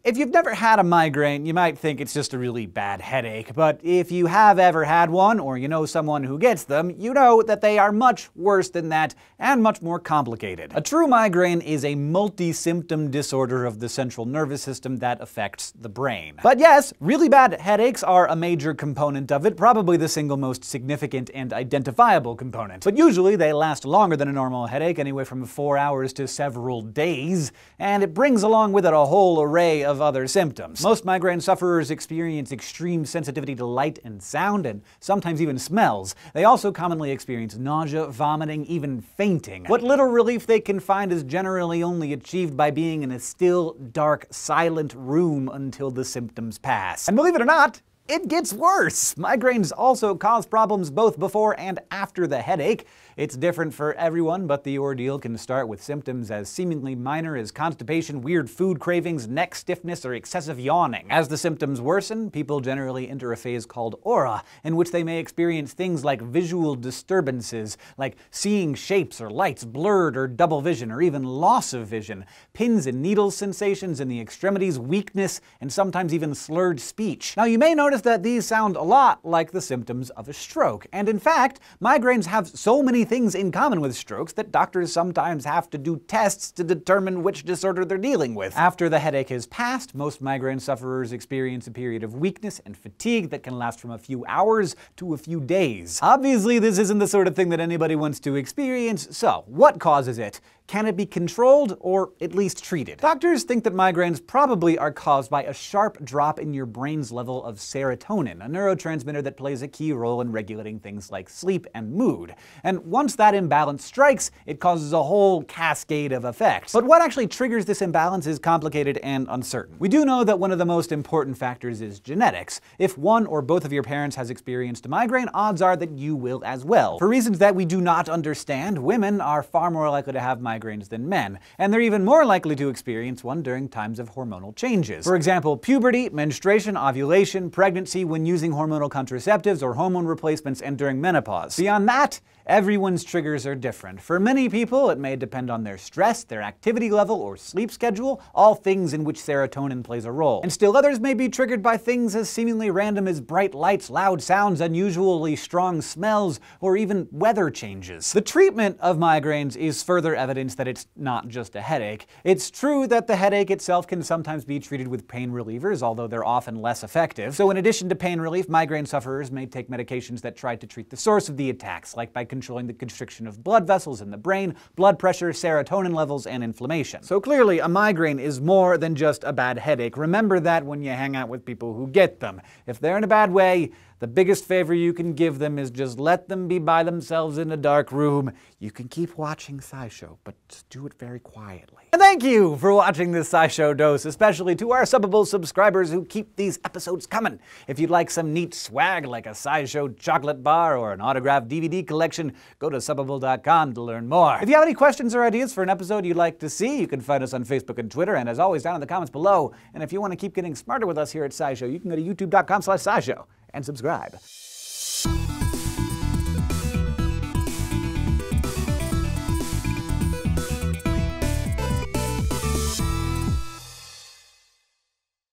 If you've never had a migraine, you might think it's just a really bad headache, but if you have ever had one, or you know someone who gets them, you know that they are much worse than that, and much more complicated. A true migraine is a multi-symptom disorder of the central nervous system that affects the brain. But yes, really bad headaches are a major component of it, probably the single most significant and identifiable component. But usually they last longer than a normal headache, anywhere from 4 hours to several days, and it brings along with it a whole array of other symptoms. Most migraine sufferers experience extreme sensitivity to light and sound, and sometimes even smells. They also commonly experience nausea, vomiting, even fainting. What little relief they can find is generally only achieved by being in a still, dark, silent room until the symptoms pass. And believe it or not, it gets worse! Migraines also cause problems both before and after the headache. It's different for everyone, but the ordeal can start with symptoms as seemingly minor as constipation, weird food cravings, neck stiffness, or excessive yawning. As the symptoms worsen, people generally enter a phase called aura, in which they may experience things like visual disturbances, like seeing shapes or lights, blurred or double vision, or even loss of vision, pins and needles sensations in the extremities, weakness, and sometimes even slurred speech. Now, you may notice that these sound a lot like the symptoms of a stroke, and in fact, migraines have so many things in common with strokes that doctors sometimes have to do tests to determine which disorder they're dealing with. After the headache has passed, most migraine sufferers experience a period of weakness and fatigue that can last from a few hours to a few days. Obviously, this isn't the sort of thing that anybody wants to experience, so what causes it? Can it be controlled, or at least treated? Doctors think that migraines probably are caused by a sharp drop in your brain's level of serotonin, a neurotransmitter that plays a key role in regulating things like sleep and mood. And once that imbalance strikes, it causes a whole cascade of effects. But what actually triggers this imbalance is complicated and uncertain. We do know that one of the most important factors is genetics. If one or both of your parents has experienced a migraine, odds are that you will as well. For reasons that we do not understand, women are far more likely to have migraines than men, and they're even more likely to experience one during times of hormonal changes. For example, puberty, menstruation, ovulation, pregnancy, when using hormonal contraceptives or hormone replacements, and during menopause. Beyond that, everyone's triggers are different. For many people, it may depend on their stress, their activity level, or sleep schedule, all things in which serotonin plays a role. And still others may be triggered by things as seemingly random as bright lights, loud sounds, unusually strong smells, or even weather changes. The treatment of migraines is further evidence that it's not just a headache. It's true that the headache itself can sometimes be treated with pain relievers, although they're often less effective. So in addition to pain relief, migraine sufferers may take medications that try to treat the source of the attacks, like by controlling the constriction of blood vessels in the brain, blood pressure, serotonin levels, and inflammation. So clearly, a migraine is more than just a bad headache. Remember that when you hang out with people who get them. If they're in a bad way, the biggest favor you can give them is just let them be by themselves in a dark room. You can keep watching SciShow, but just do it very quietly. And thank you for watching this SciShow dose, especially to our subbable subscribers who keep these episodes coming. If you'd like some neat swag like a SciShow chocolate bar or an autographed DVD collection, go to subbable.com to learn more. If you have any questions or ideas for an episode you'd like to see, you can find us on Facebook and Twitter, and as always, down in the comments below. And if you want to keep getting smarter with us here at SciShow, you can go to youtube.com/SciShow and subscribe.